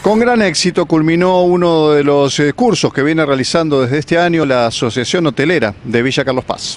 Con gran éxito culminó uno de los cursos que viene realizando desde este año la Asociación Hotelera de Villa Carlos Paz.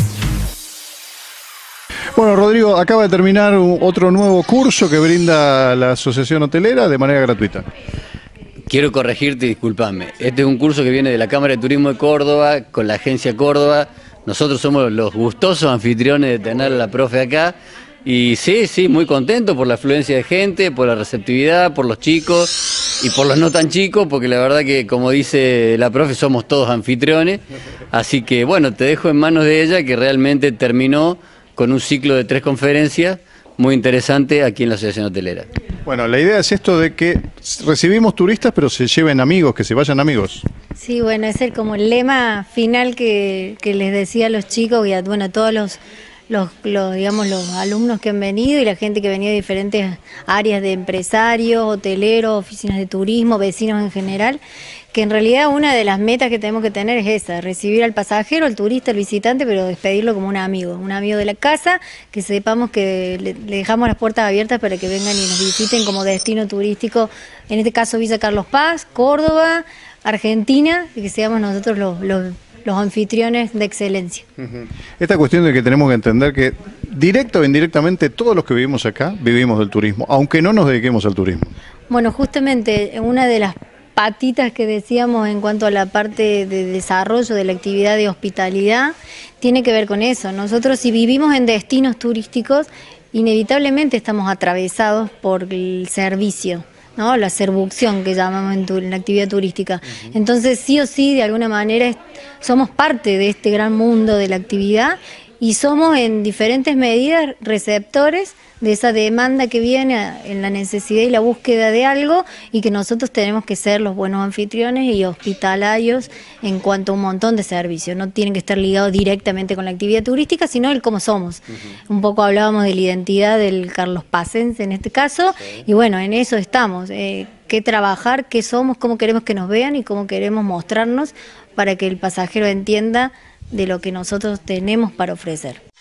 Bueno, Rodrigo, acaba de terminar otro nuevo curso que brinda la Asociación Hotelera de manera gratuita. Quiero corregirte, discúlpame. Este es un curso que viene de la Cámara de Turismo de Córdoba, con la Agencia Córdoba. Nosotros somos los gustosos anfitriones de tener a la profe acá. Y sí, muy contento por la afluencia de gente, por la receptividad, por los chicos y por los no tan chicos, porque la verdad que, como dice la profe, somos todos anfitriones. Así que, bueno, te dejo en manos de ella, que realmente terminó con un ciclo de 3 conferencias muy interesante aquí en la Asociación Hotelera. Bueno, la idea es esto de que recibimos turistas, pero se lleven amigos, que se vayan amigos. Sí, bueno, es como el lema final que les decía a los chicos y a todos digamos, los alumnos que han venido y la gente que venía de diferentes áreas de empresarios, hoteleros, oficinas de turismo, vecinos en general, que en realidad una de las metas que tenemos que tener es esa, recibir al pasajero, al turista, al visitante, pero despedirlo como un amigo de la casa, que sepamos que le dejamos las puertas abiertas para que vengan y nos visiten como destino turístico, en este caso Villa Carlos Paz, Córdoba, Argentina, y que seamos nosotros los anfitriones de excelencia. Esta cuestión de que tenemos que entender que directa o indirectamente todos los que vivimos acá vivimos del turismo, aunque no nos dediquemos al turismo. Bueno, justamente una de las patitas que decíamos en cuanto a la parte de desarrollo de la actividad de hospitalidad tiene que ver con eso. Nosotros, si vivimos en destinos turísticos, inevitablemente estamos atravesados por el servicio, ¿no? La servucción que llamamos en la actividad turística. Entonces, sí o sí, de alguna manera, somos parte de este gran mundo de la actividad y somos en diferentes medidas receptores de esa demanda que viene en la necesidad y la búsqueda de algo, y que nosotros tenemos que ser los buenos anfitriones y hospitalarios en cuanto a un montón de servicios. No tienen que estar ligados directamente con la actividad turística, sino el cómo somos. Un poco hablábamos de la identidad del carlospacense en este caso, y bueno, en eso estamos. Qué trabajar, qué somos, cómo queremos que nos vean y cómo queremos mostrarnos para que el pasajero entienda de lo que nosotros tenemos para ofrecer.